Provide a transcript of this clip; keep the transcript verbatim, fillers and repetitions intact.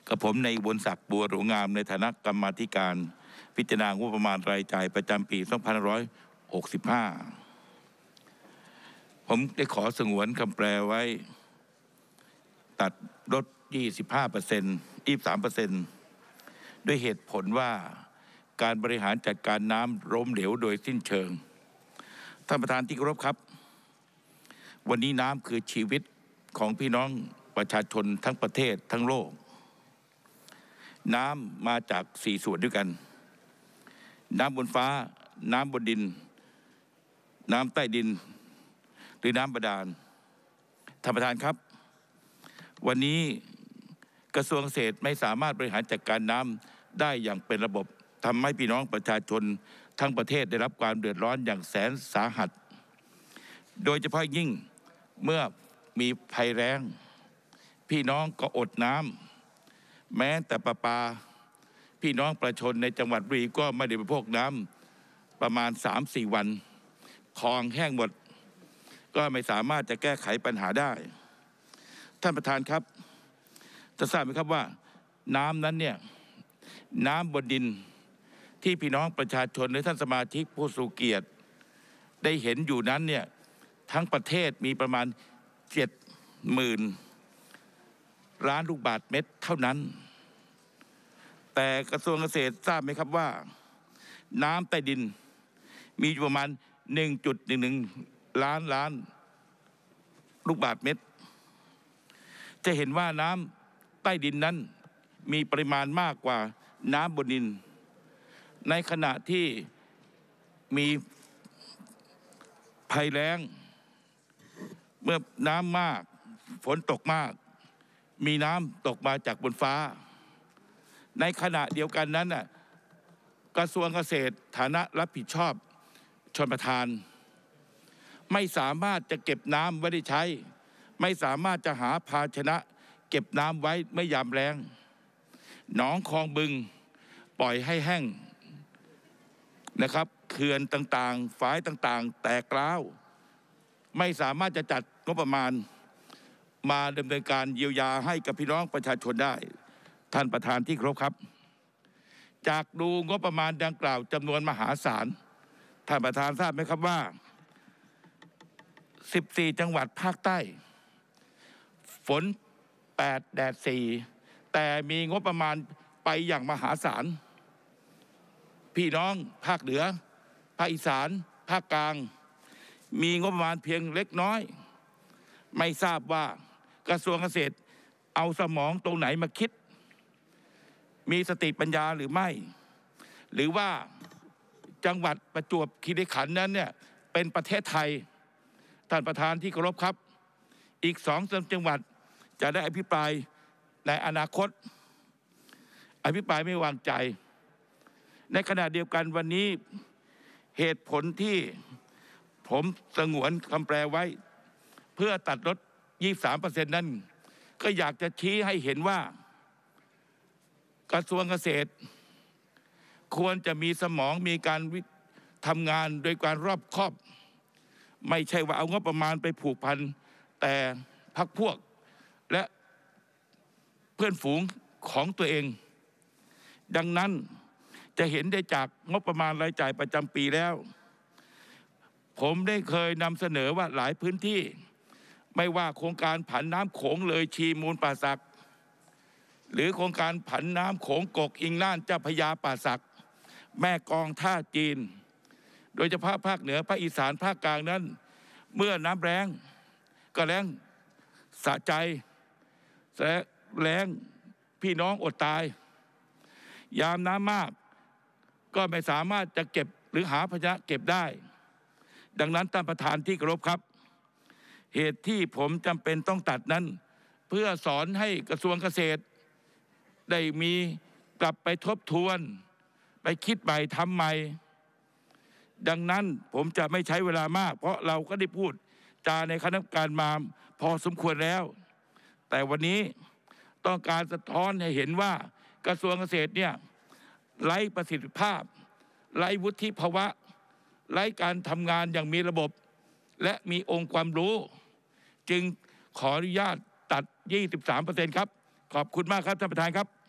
กับผมในอุบลศักดิ์บัวหลวงงามในฐานะกรรมาธิการพิจารณางบประมาณรายจ่ายประจำปีสองพันห้าร้อยหกสิบห้าผมได้ขอสงวนคำแปลไว้ตัดลด ยี่สิบห้าเปอร์เซ็นต์ ยี่สิบสามเปอร์เซ็นต์ ด้วยเหตุผลว่าการบริหารจัดการน้ำล้มเหลวโดยสิ้นเชิงท่านประธานที่เคารพครับวันนี้น้ำคือชีวิตของพี่น้องประชาชนทั้งประเทศทั้งโลกน้ำมาจากสี่ส่วนด้วยกันน้ำบนฟ้าน้ำบนดินน้ำใต้ดินหรือน้ำบาดาลท่านประธานครับวันนี้กระทรวงเกษตรไม่สามารถบริหารจัดการน้ำได้อย่างเป็นระบบทำให้พี่น้องประชาชนทั้งประเทศได้รับความเดือดร้อนอย่างแสนสาหัสโดยเฉพาะยิ่งเมื่อมีภัยแล้งพี่น้องก็อดน้ำแม้แต่ประปาพี่น้องประชาชนในจังหวัดบุรีก็ไม่ได้บริโภคน้ำประมาณ สามสี่ วันคลองแห้งหมดก็ไม่สามารถจะแก้ไขปัญหาได้ท่านประธานครับจะทราบไหมครับว่าน้ำนั้นเนี่ยน้ำบนดินที่พี่น้องประชาชนและท่านสมาชิกผู้ทรงเกียรติได้เห็นอยู่นั้นเนี่ยทั้งประเทศมีประมาณเจ็ดหมื่นล้านลูกบาศก์เมตรเท่านั้นแต่กระทรวงเกษตรทราบไหมครับว่าน้ำใต้ดินมีอยู่ประมาณ หนึ่งจุดหนึ่งหนึ่ง ล้านล้านลูกบาศก์เมตรจะเห็นว่าน้ำใต้ดินนั้นมีปริมาณมากกว่าน้ำบนดินในขณะที่มีภัยแล้งเมื่อน้ำมากฝนตกมากมีน้ำตกมาจากบนฟ้าในขณะเดียวกันนั้นน่ะกระทรวงเกษตรฐานะรับผิดชอบชลประทานไม่สามารถจะเก็บน้ำไว้ได้ใช้ไม่สามารถจะหาภาชนะเก็บน้ำไว้ไม่ยามแล้งหนองคลองบึงปล่อยให้แห้งนะครับเขื่อนต่างๆฝายต่างๆแตกร้าวไม่สามารถจะจัดงบประมาณมาดำเนินการเยียวยาให้กับพี่น้องประชาชนได้ท่านประธานที่เคารพครับจากดูงบประมาณดังกล่าวจำนวนมหาศาลท่านประธานทราบไหมครับว่าสิบสี่จังหวัดภาคใต้ฝนแปดแดดสี่แต่มีงบประมาณไปอย่างมหาศาลพี่น้องภาคเหนือภาคอีสานภาคกลางมีงบประมาณเพียงเล็กน้อยไม่ทราบว่ากระทรวงเกษตรเอาสมองตรงไหนมาคิดมีสติปัญญาหรือไม่หรือว่าจังหวัดประจวบคีรีขันธ์นั้นเนี่ยเป็นประเทศไทยท่านประธานที่เคารพครับอีกสองจังหวัดจะได้อภิปรายในอนาคตอภิปรายไม่วางใจในขณะเดียวกันวันนี้เหตุผลที่ผมสงวนคำแปลไว้เพื่อตัดลด ยี่สิบสามเปอร์เซ็นต์ นั้นก็อยากจะชี้ให้เห็นว่ากระทรวงเกษตรควรจะมีสมองมีการทำงานโดยการรอบคอบไม่ใช่ว่าเอางบประมาณไปผูกพันแต่พรรคพวกและเพื่อนฝูงของตัวเองดังนั้นจะเห็นได้จากงบประมาณรายจ่ายประจำปีแล้วผมได้เคยนำเสนอว่าหลายพื้นที่ไม่ว่าโครงการผันน้ำโขงเลยชีมูลป่าสักหรือโครงการผันน้ำโขงกกอิงน่านเจ้าพระยาป่าสักแม่กองท่าจีนโดยเฉพาะภาคเหนือภาคอีสานภาคกลางนั้นเมื่อน้ำแล้งก็แล้งสะใจแล้งพี่น้องอดตายยามน้ำมากก็ไม่สามารถจะเก็บหรือหาภาชนะเก็บได้ดังนั้นท่านประธานที่เคารพครับเหตุที่ผมจำเป็นต้องตัดนั้นเพื่อสอนให้กระทรวงเกษตรได้มีกลับไปทบทวนไปคิดใหม่ทำใหม่ดังนั้นผมจะไม่ใช้เวลามากเพราะเราก็ได้พูดจาในคณะกรรมการมาพอสมควรแล้วแต่วันนี้ต้องการสะท้อนให้เห็นว่ากระทรวงเกษตรเนี่ยไร้ประสิทธิภาพไร้วุฒิภาวะไร้การทำงานอย่างมีระบบและมีองค์ความรู้จึงขออนุญาตตัด ยี่สิบสามเปอร์เซ็นต์ ครับขอบคุณมากครับท่านประธานครับ